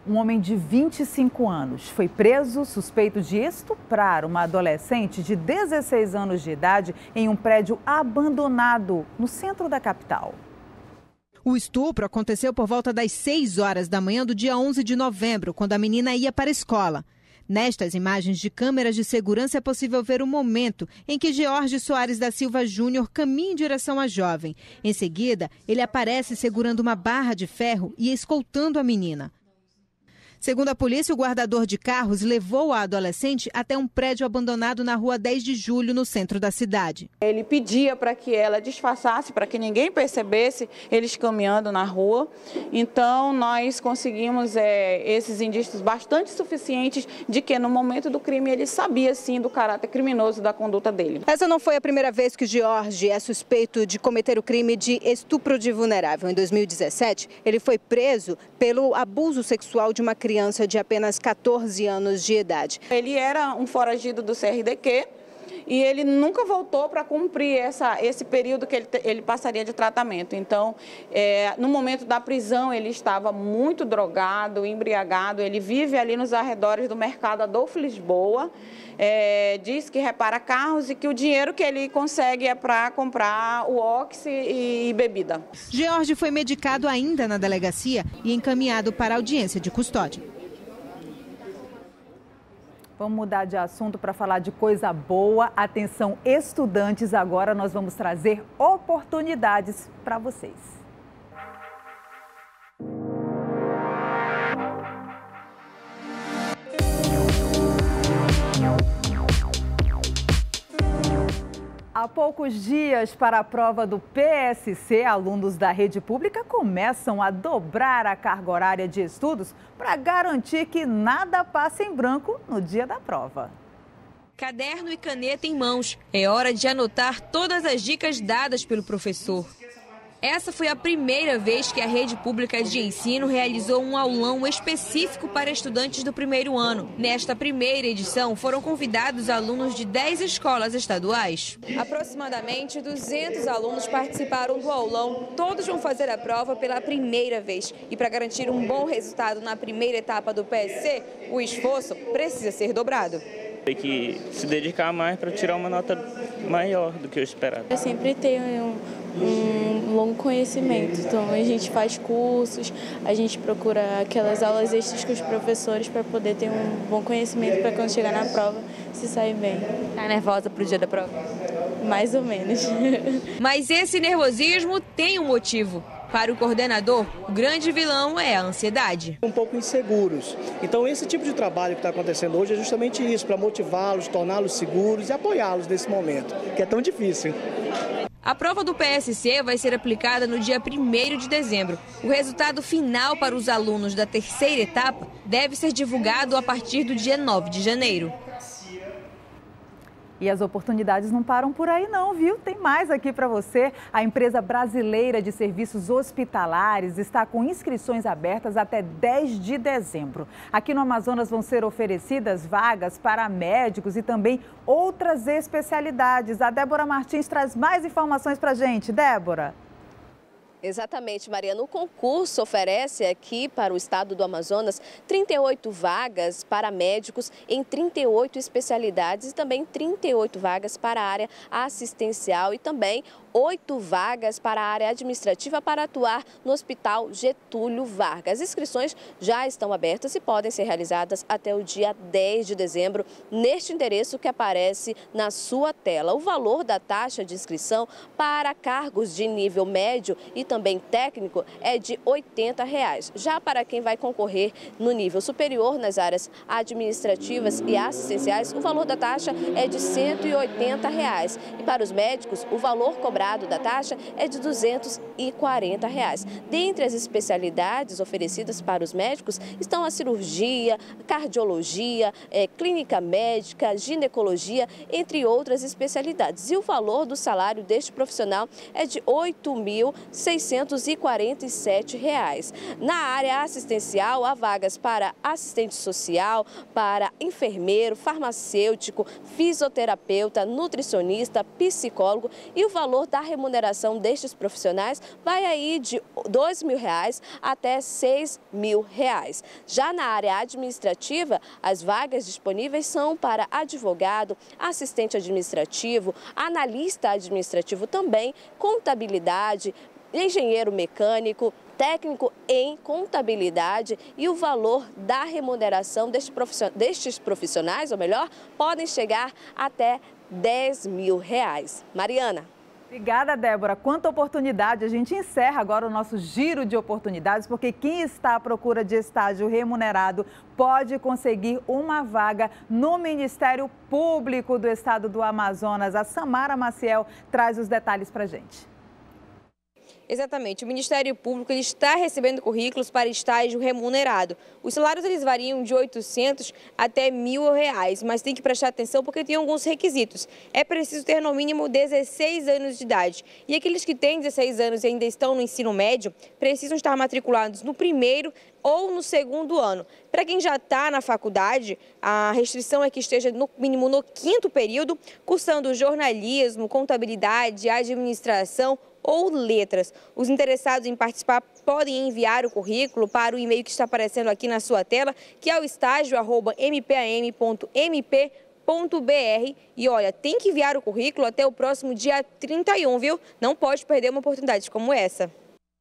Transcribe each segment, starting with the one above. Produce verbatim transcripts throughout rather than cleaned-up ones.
Um homem de vinte e cinco anos foi preso suspeito de estuprar uma adolescente de dezesseis anos de idade em um prédio abandonado no centro da capital. O estupro aconteceu por volta das seis horas da manhã do dia onze de novembro, quando a menina ia para a escola. Nestas imagens de câmeras de segurança é possível ver o momento em que George Soares da Silva Júnior caminha em direção à jovem. Em seguida, ele aparece segurando uma barra de ferro e escoltando a menina. Segundo a polícia, o guardador de carros levou a adolescente até um prédio abandonado na rua dez de julho, no centro da cidade. Ele pedia para que ela disfarçasse, para que ninguém percebesse eles caminhando na rua. Então, nós conseguimos é, esses indícios bastante suficientes de que no momento do crime ele sabia sim do caráter criminoso da conduta dele. Essa não foi a primeira vez que George é suspeito de cometer o crime de estupro de vulnerável. Em dois mil e dezessete, ele foi preso pelo abuso sexual de uma criança. criança de apenas quatorze anos de idade. Ele era um foragido do C R D Q e ele nunca voltou para cumprir essa, esse período que ele, ele passaria de tratamento. Então, é, no momento da prisão, ele estava muito drogado, embriagado. Ele vive ali nos arredores do mercado Adolfo Lisboa. É, diz que repara carros e que o dinheiro que ele consegue é para comprar o óxido e bebida. George foi medicado ainda na delegacia e encaminhado para a audiência de custódia. Vamos mudar de assunto para falar de coisa boa. Atenção, estudantes, agora nós vamos trazer oportunidades para vocês. Há poucos dias para a prova do P S C, alunos da rede pública começam a dobrar a carga horária de estudos para garantir que nada passe em branco no dia da prova. Caderno e caneta em mãos. É hora de anotar todas as dicas dadas pelo professor. Essa foi a primeira vez que a rede pública de ensino realizou um aulão específico para estudantes do primeiro ano. Nesta primeira edição, foram convidados alunos de dez escolas estaduais. Aproximadamente duzentos alunos participaram do aulão. Todos vão fazer a prova pela primeira vez. E para garantir um bom resultado na primeira etapa do P S C, o esforço precisa ser dobrado. Tem que se dedicar mais para tirar uma nota maior do que eu esperava. Eu sempre tenho um, um longo conhecimento, então a gente faz cursos, a gente procura aquelas aulas extras com os professores para poder ter um bom conhecimento para quando chegar na prova se sair bem. Tá nervosa pro dia da prova? Mais ou menos. Mas esse nervosismo tem um motivo. Para o coordenador, o grande vilão é a ansiedade. Um pouco inseguros. Então esse tipo de trabalho que está acontecendo hoje é justamente isso, para motivá-los, torná-los seguros e apoiá-los nesse momento, que é tão difícil. A prova do P S C vai ser aplicada no dia primeiro de dezembro. O resultado final para os alunos da terceira etapa deve ser divulgado a partir do dia nove de janeiro. E as oportunidades não param por aí não, viu? Tem mais aqui para você. A empresa brasileira de serviços hospitalares está com inscrições abertas até dez de dezembro. Aqui no Amazonas vão ser oferecidas vagas para médicos e também outras especialidades. A Débora Martins traz mais informações para a gente. Débora. Exatamente, Mariana. O concurso oferece aqui para o estado do Amazonas trinta e oito vagas para médicos em trinta e oito especialidades e também trinta e oito vagas para a área assistencial e também oito vagas para a área administrativa para atuar no Hospital Getúlio Vargas. As inscrições já estão abertas e podem ser realizadas até o dia dez de dezembro neste endereço que aparece na sua tela. O valor da taxa de inscrição para cargos de nível médio e também técnico é de oitenta reais. Já para quem vai concorrer no nível superior nas áreas administrativas e assistenciais, o valor da taxa é de cento e oitenta reais. E para os médicos, o valor cobrado da taxa é de duzentos e quarenta reais. Dentre as especialidades oferecidas para os médicos estão a cirurgia, cardiologia, é, clínica médica, ginecologia, entre outras especialidades. E o valor do salário deste profissional é de oito mil seiscentos seiscentos e quarenta e sete reais. Na área assistencial, há vagas para assistente social, para enfermeiro, farmacêutico, fisioterapeuta, nutricionista, psicólogo, e o valor da remuneração destes profissionais vai aí de dois mil reais até seis mil reais. Já na área administrativa, as vagas disponíveis são para advogado, assistente administrativo, analista administrativo também, contabilidade, engenheiro mecânico, técnico em contabilidade, e o valor da remuneração destes profissionais, ou melhor, podem chegar até dez mil reais. Mariana. Obrigada, Débora. Quanta oportunidade. A gente encerra agora o nosso giro de oportunidades, porque quem está à procura de estágio remunerado pode conseguir uma vaga no Ministério Público do Estado do Amazonas. A Samara Maciel traz os detalhes para a gente. Exatamente. O Ministério Público ele está recebendo currículos para estágio remunerado. Os salários eles variam de oitocentos até mil reais, mas tem que prestar atenção porque tem alguns requisitos. É preciso ter no mínimo dezesseis anos de idade. E aqueles que têm dezesseis anos e ainda estão no ensino médio precisam estar matriculados no primeiro ou no segundo ano. Para quem já está na faculdade, a restrição é que esteja no mínimo no quinto período, cursando jornalismo, contabilidade, administração ou letras. Os interessados em participar podem enviar o currículo para o e-mail que está aparecendo aqui na sua tela, que é o estágio arroba m p a m ponto m p ponto b r. E olha, tem que enviar o currículo até o próximo dia trinta e um, viu? Não pode perder uma oportunidade como essa.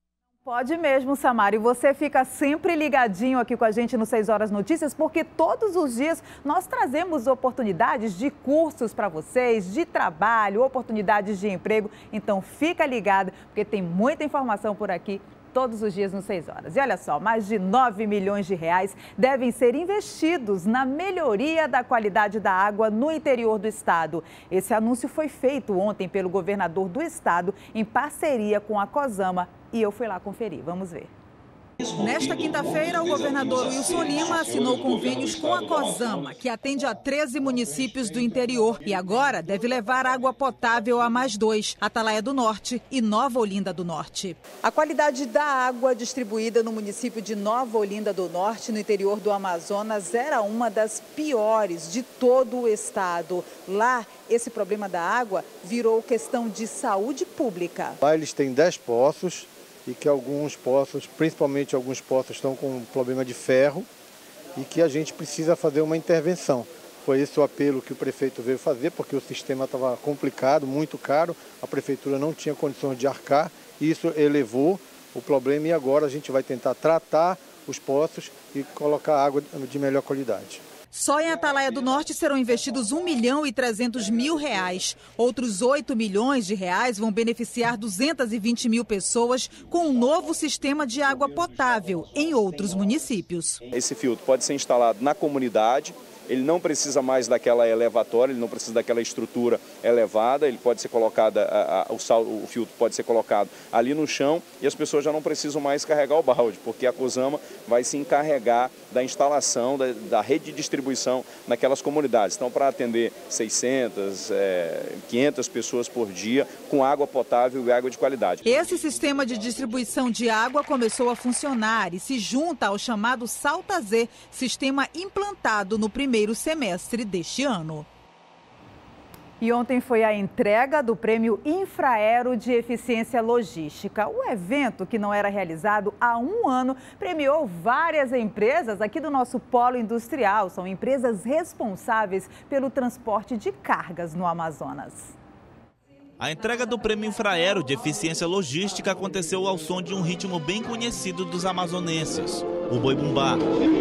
Pode mesmo, Samara. E você fica sempre ligadinho aqui com a gente no seis horas Notícias, porque todos os dias nós trazemos oportunidades de cursos para vocês, de trabalho, oportunidades de emprego. Então fica ligado, porque tem muita informação por aqui todos os dias no seis horas. E olha só, mais de nove milhões de reais devem ser investidos na melhoria da qualidade da água no interior do estado. Esse anúncio foi feito ontem pelo governador do estado em parceria com a Cosama. E eu fui lá conferir. Vamos ver. Nesta quinta-feira, o governador Wilson Lima assinou convênios com a Cosama, que atende a treze municípios do interior e agora deve levar água potável a mais dois, Atalaia do Norte e Nova Olinda do Norte. A qualidade da água distribuída no município de Nova Olinda do Norte, no interior do Amazonas, era uma das piores de todo o estado. Lá, esse problema da água virou questão de saúde pública. Lá eles têm dez poços, e que alguns poços, principalmente alguns poços, estão com problema de ferro e que a gente precisa fazer uma intervenção. Foi esse o apelo que o prefeito veio fazer, porque o sistema estava complicado, muito caro, a prefeitura não tinha condições de arcar, e isso elevou o problema, e agora a gente vai tentar tratar os poços e colocar água de melhor qualidade. Só em Atalaia do Norte serão investidos um milhão e trezentos mil reais. Outros oito milhões de reais vão beneficiar duzentas e vinte mil pessoas com um novo sistema de água potável em outros municípios. Esse filtro pode ser instalado na comunidade. Ele não precisa mais daquela elevatória, ele não precisa daquela estrutura elevada, ele pode ser colocado, a, a, o, sal, o filtro pode ser colocado ali no chão e as pessoas já não precisam mais carregar o balde, porque a Cosama vai se encarregar da instalação, da, da rede de distribuição naquelas comunidades. Então, para atender seiscentas, é, quinhentas pessoas por dia com água potável e água de qualidade. Esse sistema de distribuição de água começou a funcionar e se junta ao chamado Salta Z, sistema implantado no primeiro primeiro semestre deste ano. E ontem foi a entrega do Prêmio Infraero de Eficiência Logística. O evento, que não era realizado há um ano, premiou várias empresas aqui do nosso polo industrial. São empresas responsáveis pelo transporte de cargas no Amazonas. A entrega do Prêmio Infraero de Eficiência Logística aconteceu ao som de um ritmo bem conhecido dos amazonenses, o boi bumbá.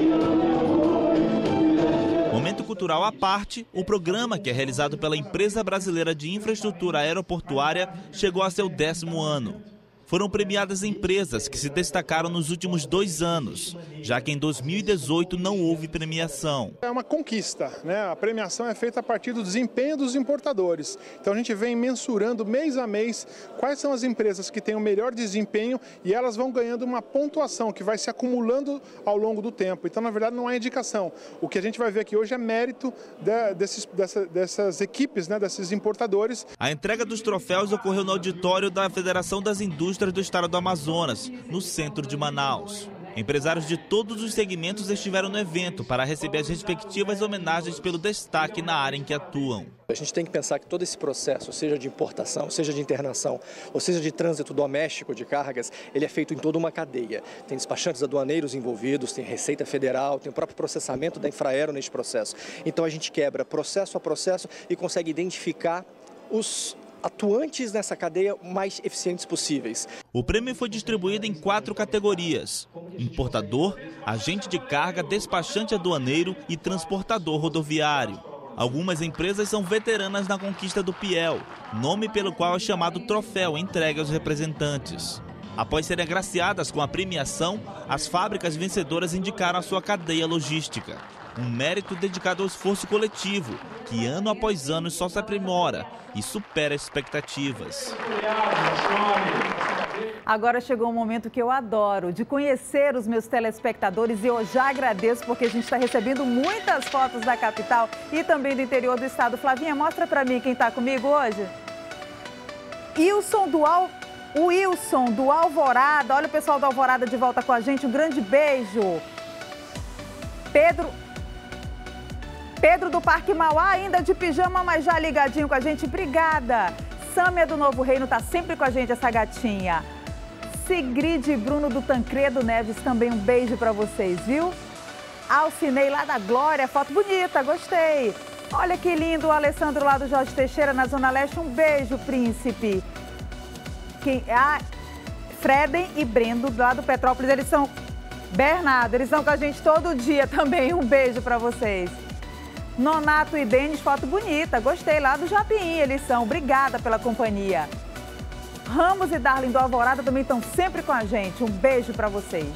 Momento cultural à parte, o programa, que é realizado pela Empresa Brasileira de Infraestrutura Aeroportuária, chegou a seu décimo ano. Foram premiadas empresas que se destacaram nos últimos dois anos, já que em dois mil e dezoito não houve premiação. É uma conquista, né? A premiação é feita a partir do desempenho dos importadores. Então a gente vem mensurando mês a mês quais são as empresas que têm o melhor desempenho e elas vão ganhando uma pontuação que vai se acumulando ao longo do tempo. Então, na verdade, não é indicação. O que a gente vai ver aqui hoje é mérito de, desses, dessa, dessas equipes, né? Desses importadores. A entrega dos troféus ocorreu no auditório da Federação das Indústrias indústrias do estado do Amazonas, no centro de Manaus. Empresários de todos os segmentos estiveram no evento para receber as respectivas homenagens pelo destaque na área em que atuam. A gente tem que pensar que todo esse processo, seja de importação, seja de internação, ou seja de trânsito doméstico de cargas, ele é feito em toda uma cadeia. Tem despachantes aduaneiros envolvidos, tem Receita Federal, tem o próprio processamento da Infraero neste processo. Então a gente quebra processo a processo e consegue identificar os atuantes nessa cadeia mais eficientes possíveis. O prêmio foi distribuído em quatro categorias: importador, agente de carga, despachante aduaneiro e transportador rodoviário. Algumas empresas são veteranas na conquista do Piel, nome pelo qual é chamado troféu entregue aos representantes. Após serem agraciadas com a premiação, as fábricas vencedoras indicaram a sua cadeia logística. Um mérito dedicado ao esforço coletivo, que ano após ano só se aprimora e supera expectativas. Agora chegou um momento que eu adoro, de conhecer os meus telespectadores, e eu já agradeço porque a gente está recebendo muitas fotos da capital e também do interior do estado. Flavinha, mostra para mim quem está comigo hoje. Wilson do Al... O Wilson do Alvorada, olha o pessoal do Alvorada de volta com a gente, um grande beijo. Pedro... Pedro do Parque Mauá, ainda de pijama, mas já ligadinho com a gente. Obrigada. Sâmia do Novo Reino está sempre com a gente, essa gatinha. Sigrid e Bruno do Tancredo Neves, também um beijo para vocês, viu? Alcinei lá da Glória, foto bonita, gostei. Olha que lindo o Alessandro lá do Jorge Teixeira, na Zona Leste. Um beijo, príncipe. Quem... Ah, Freden e Brendo, lá do Petrópolis, eles são... Bernardo, eles são com a gente todo dia também. Um beijo para vocês. Nonato e Denis, foto bonita. Gostei, lá do Japim, eles são. Obrigada pela companhia. Ramos e Darlin do Alvorada também estão sempre com a gente. Um beijo para vocês.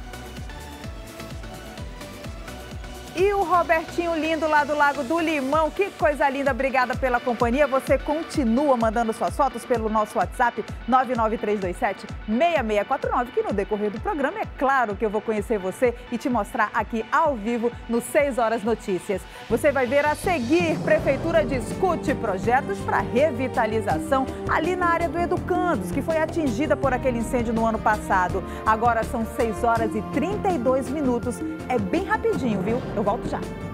E o Robertinho lindo lá do Lago do Limão, que coisa linda, obrigada pela companhia. Você continua mandando suas fotos pelo nosso WhatsApp nove nove três dois sete, seis seis quatro nove, que no decorrer do programa é claro que eu vou conhecer você e te mostrar aqui ao vivo no seis horas Notícias. Você vai ver a seguir, Prefeitura discute projetos para revitalização ali na área do Educandos, que foi atingida por aquele incêndio no ano passado. Agora são seis horas e trinta e dois minutos, é bem rapidinho, viu? Eu volto já.